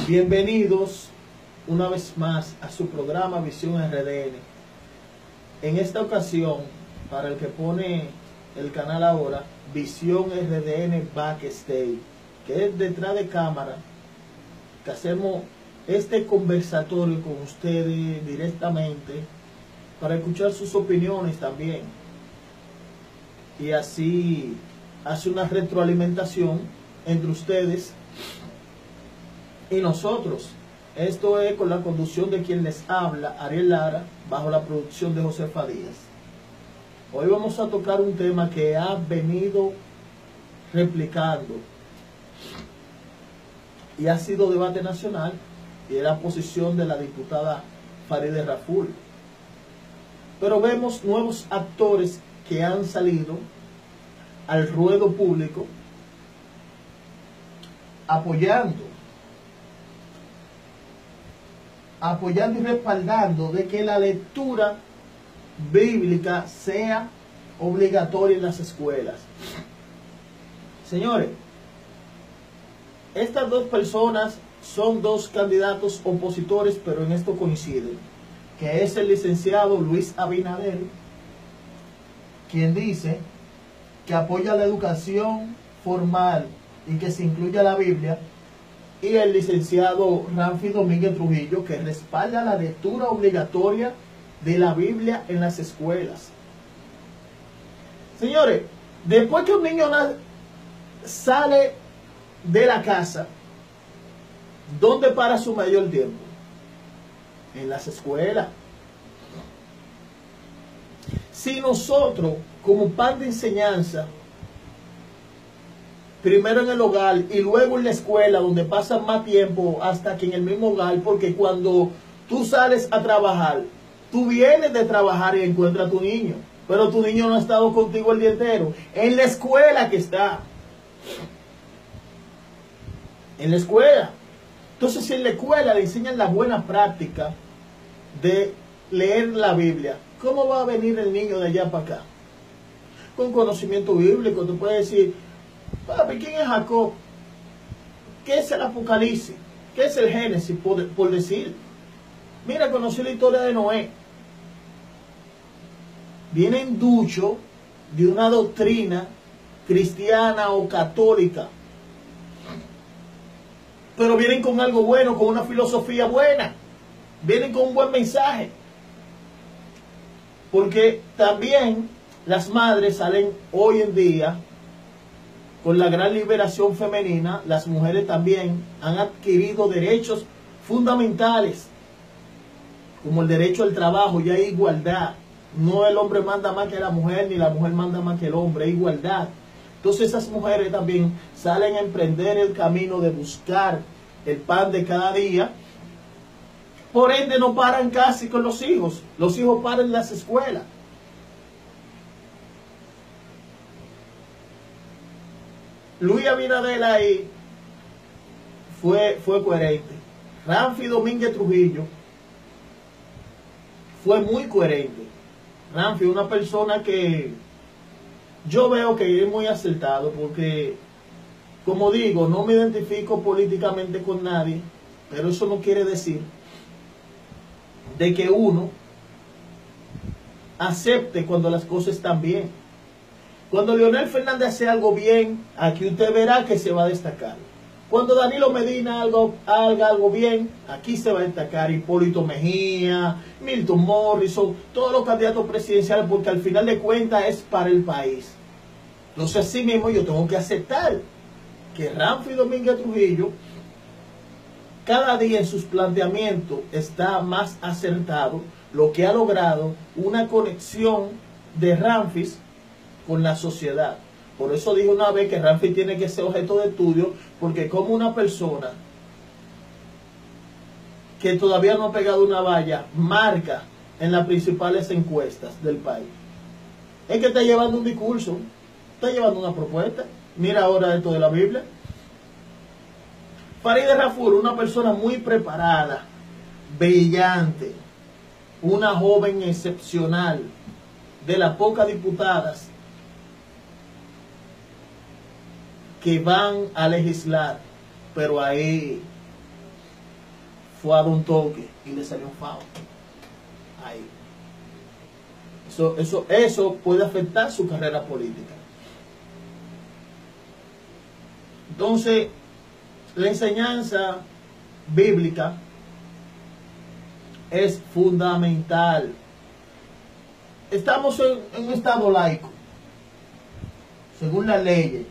Bienvenidos una vez más a su programa Visión RDN. En esta ocasión, para el que pone el canal ahora, Visión RDN Backstage, que es detrás de cámara, que hacemos este conversatorio con ustedes directamente para escuchar sus opiniones también, y así hace una retroalimentación entre ustedes y nosotros. Esto es con la conducción de quien les habla, Ariel Lara, bajo la producción de Josefa Díaz. Hoy vamos a tocar un tema que ha venido replicando y ha sido debate nacional, y es la posición de la diputada Farideh Raful. Pero vemos nuevos actores que han salido al ruedo público apoyando y respaldando de que la lectura bíblica sea obligatoria en las escuelas. Señores, estas dos personas son dos candidatos opositores, pero en esto coinciden, que es el licenciado Luis Abinader, quien dice que apoya la educación formal y que se incluya la Biblia, y el licenciado Ramfi Domínguez Trujillo, que respalda la lectura obligatoria de la Biblia en las escuelas. Señores, después que un niño sale de la casa, ¿dónde para su mayor tiempo? En las escuelas. Si nosotros, como pan de enseñanza, primero en el hogar y luego en la escuela, donde pasan más tiempo hasta que en el mismo hogar, porque cuando tú sales a trabajar, tú vienes de trabajar y encuentras a tu niño, pero tu niño no ha estado contigo el día entero. En la escuela que está. En la escuela. Entonces, si en la escuela le enseñan la buena práctica de leer la Biblia, ¿cómo va a venir el niño de allá para acá? Con conocimiento bíblico, tú puedes decir: papi, ¿quién es Jacob? ¿Qué es el Apocalipsis? ¿Qué es el Génesis? Por decir. Mira, conocí la historia de Noé. Vienen duchos de una doctrina cristiana o católica, pero vienen con algo bueno, con una filosofía buena. Vienen con un buen mensaje. Porque también las madres salen hoy en día, con la gran liberación femenina, las mujeres también han adquirido derechos fundamentales, como el derecho al trabajo. Ya hay igualdad. No el hombre manda más que la mujer, ni la mujer manda más que el hombre, hay igualdad. Entonces esas mujeres también salen a emprender el camino de buscar el pan de cada día. Por ende no paran casi con los hijos paran en las escuelas. Luis Abinader ahí fue coherente. Ramfi Domínguez Trujillo fue muy coherente. Ramfi, una persona que yo veo que es muy acertado, porque, como digo, no me identifico políticamente con nadie, pero eso no quiere decir de que uno acepte cuando las cosas están bien. Cuando Leonel Fernández hace algo bien, aquí usted verá que se va a destacar. Cuando Danilo Medina haga algo bien, aquí se va a destacar. Hipólito Mejía, Milton Morrison, todos los candidatos presidenciales, porque al final de cuentas es para el país. Entonces, así mismo yo tengo que aceptar que Ramfi Domínguez Trujillo cada día en sus planteamientos está más acertado, lo que ha logrado una conexión de Ramfi con la sociedad. Por eso dije una vez que Ramfi tiene que ser objeto de estudio, porque como una persona que todavía no ha pegado una valla marca en las principales encuestas del país, es que está llevando un discurso, está llevando una propuesta. Mira ahora esto de la Biblia. Farideh Raful, una persona muy preparada, brillante, una joven excepcional, de las pocas diputadas que van a legislar, pero ahí fue a dar un toque y le salió un foul. Ahí. Eso puede afectar su carrera política. Entonces, la enseñanza bíblica es fundamental. Estamos en un estado laico, según las leyes.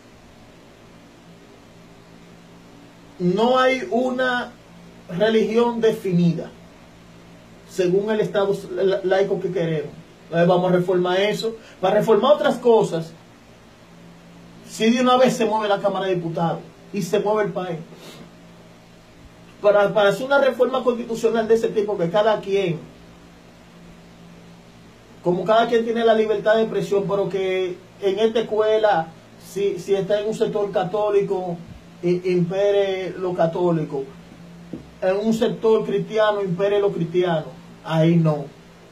No hay una religión definida, según el estado laico que queremos. Entonces vamos a reformar eso. Para reformar otras cosas, si de una vez se mueve la Cámara de Diputados y se mueve el país. Para hacer una reforma constitucional de ese tipo, que cada quien, como cada quien tiene la libertad de expresión, pero que en esta escuela, si está en un sector católico, impere lo católico, en un sector cristiano, impere lo cristiano, ahí no.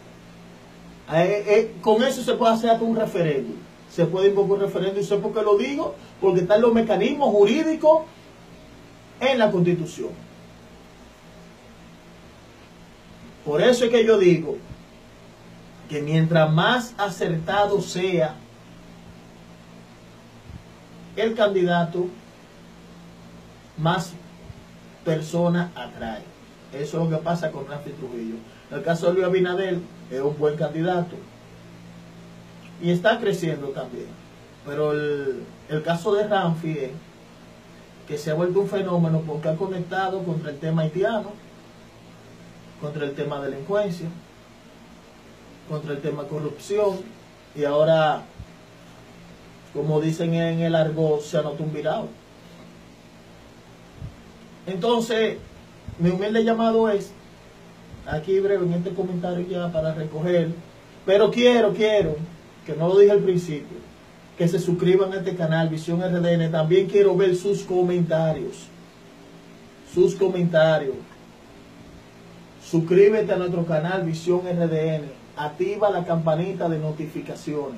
Con eso se puede hacer hasta un referéndum. Se puede invocar un referéndum. ¿Y sé por qué lo digo? Porque están los mecanismos jurídicos en la Constitución. Por eso es que yo digo que mientras más acertado sea el candidato, más personas atrae. Eso es lo que pasa con Ramfi Trujillo. El caso de Luis Abinader es un buen candidato y está creciendo también. Pero el caso de Ramfi es que se ha vuelto un fenómeno porque ha conectado contra el tema haitiano, contra el tema delincuencia, contra el tema corrupción, y ahora, como dicen en el argot, se anotó un virado. Entonces, mi humilde llamado es, aquí breve en este comentario ya para recoger, pero quiero, que no lo dije al principio, que se suscriban a este canal, Visión RDN. También quiero ver sus comentarios. Suscríbete a nuestro canal Visión RDN. Activa la campanita de notificaciones.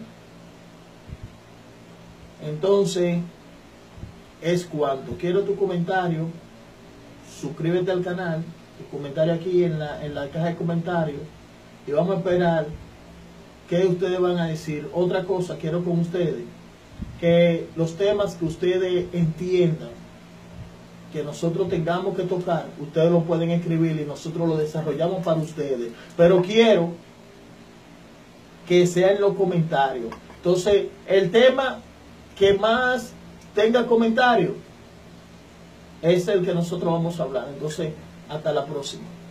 Entonces, es cuanto. Quiero tu comentario. Suscríbete al canal. Tu comentario aquí en la caja de comentarios. Y vamos a esperar qué ustedes van a decir. Otra cosa, quiero con ustedes que los temas que ustedes entiendan que nosotros tengamos que tocar, ustedes lo pueden escribir y nosotros lo desarrollamos para ustedes. Pero quiero que sea en los comentarios. Entonces, el tema que más tenga comentarios es el que nosotros vamos a hablar. Entonces, hasta la próxima.